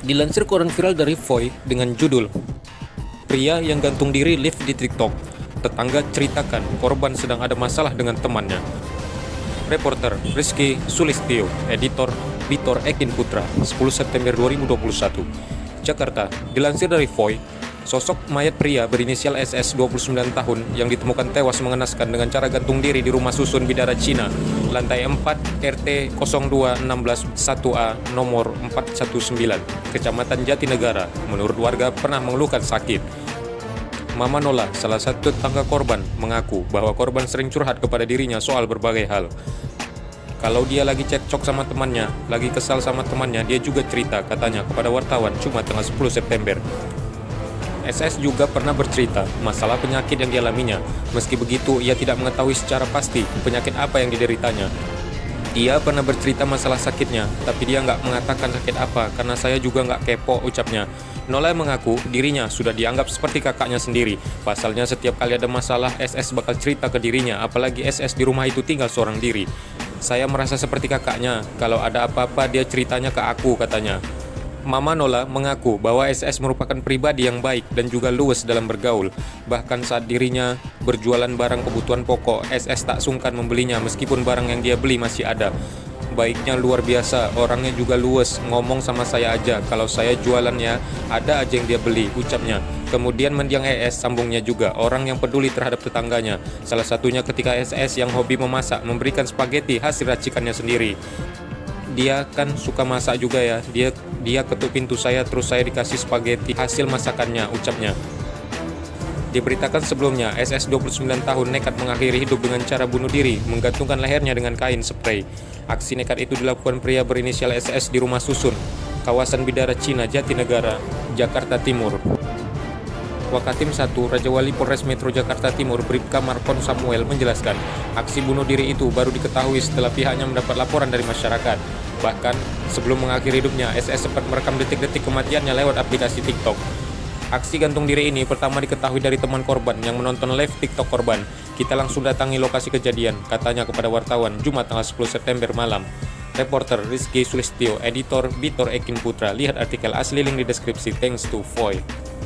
Dilansir koran viral dari Voy dengan judul "Pria yang gantung diri live di TikTok. Tetangga ceritakan korban sedang ada masalah dengan temannya." Reporter Rizky Sulistyo, editor Bitor Ekin Putra, 10 September 2021. Jakarta. Dilansir dari Voy, sosok mayat pria berinisial SS 29 tahun yang ditemukan tewas mengenaskan dengan cara gantung diri di rumah susun Bidara Cina, lantai 4 RT 0216 1A nomor 419, Kecamatan Jatinegara. Menurut warga pernah mengeluhkan sakit. Mama Nola, salah satu tetangga korban, mengaku bahwa korban sering curhat kepada dirinya soal berbagai hal. Kalau dia lagi cekcok sama temannya, lagi kesal sama temannya, dia juga cerita, katanya kepada wartawan Jumat tanggal 10 September. SS juga pernah bercerita masalah penyakit yang dialaminya. Meski begitu, ia tidak mengetahui secara pasti penyakit apa yang dideritanya. Dia pernah bercerita masalah sakitnya, tapi dia nggak mengatakan sakit apa karena saya juga nggak kepo, ucapnya. Nola mengaku dirinya sudah dianggap seperti kakaknya sendiri. Pasalnya setiap kali ada masalah, SS bakal cerita ke dirinya, apalagi SS di rumah itu tinggal seorang diri. Saya merasa seperti kakaknya, kalau ada apa-apa dia ceritanya ke aku, katanya. Mama Nola mengaku bahwa SS merupakan pribadi yang baik dan juga luwes dalam bergaul. Bahkan saat dirinya berjualan barang kebutuhan pokok, SS tak sungkan membelinya meskipun barang yang dia beli masih ada. Baiknya luar biasa, orangnya juga luwes, ngomong sama saya aja, kalau saya jualannya ada aja yang dia beli, ucapnya. Kemudian mendiang ES, sambungnya juga, orang yang peduli terhadap tetangganya. Salah satunya ketika SS yang hobi memasak memberikan spaghetti hasil racikannya sendiri. Dia kan suka masak juga ya, dia ketuk pintu saya terus saya dikasih spaghetti hasil masakannya, ucapnya. Diberitakan sebelumnya, SS 29 tahun nekat mengakhiri hidup dengan cara bunuh diri, menggantungkan lehernya dengan kain spray. Aksi nekat itu dilakukan pria berinisial SS di rumah susun, kawasan Bidara Cina, Jatinegara, Jakarta Timur. Wakatim 1 Raja Wali Polres Metro Jakarta Timur Bribka Markon Samuel menjelaskan, aksi bunuh diri itu baru diketahui setelah pihaknya mendapat laporan dari masyarakat. Bahkan, sebelum mengakhiri hidupnya, SS sempat merekam detik-detik kematiannya lewat aplikasi TikTok. Aksi gantung diri ini pertama diketahui dari teman korban yang menonton live TikTok korban. Kita langsung datangi lokasi kejadian, katanya kepada wartawan Jumat tanggal 10 September malam. Reporter Rizky Sulistyo, editor Bitor Ekin Putra. Lihat artikel asli link di deskripsi. Thanks to Voy.